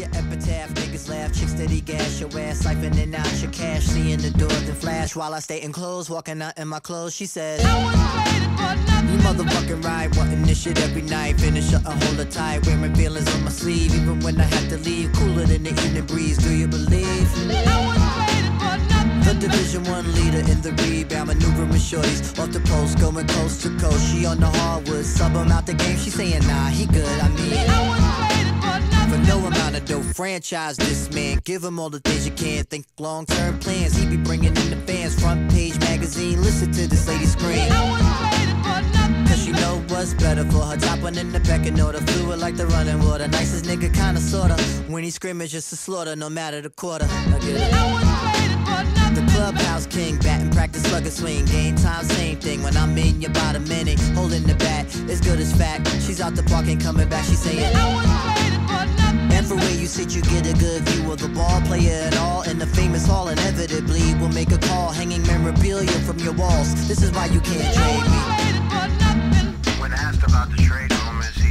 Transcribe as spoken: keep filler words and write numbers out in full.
your epitaph. Niggas laugh, chicks steady gas your ass, siphoning out your cash, seeing the door then flash while I stay in clothes, walking out in my clothes. She says, I wasn't waiting for nothing. You motherfucking right, wanting this shit every night. Finish up and hold her tight, wearing feelings on my sleeve, even when I had to leave. Cooler than the evening breeze. Do you believe? I wasn't waiting for nothing. The Division One leader in the rebound, maneuvering shorties off the post, going coast to coast. She on the hardwood, sub him out the game. She saying, nah, he good. I mean, I wasn't waiting for nothing. For no amount of dope, franchise this man. Give him all the things you can. Think long-term plans. He be bringing in the fans. Front page magazine. Listen to this lady scream. I wasn't waiting for nothing. Cause she know what's better for her. Top one in the pecking order. Fluid like the running water. Nicest nigga, kinda sorta. When he scrimmage, just a slaughter, no matter the quarter. I get it. I wasn't waiting for nothing. The clubhouse king, batting practice, slugger swing. Game time, same thing. When I'm in your bottom minute, holding the bat, as good as fact. She's out the park, ain't coming back. She saying, I wasn't waiting for nothing. And for where you sit, you get a good view of the ball player and all. In the famous hall, inevitably will make a call, hanging memorabilia from your walls. This is why you can't trade me. When asked about the trade rumors,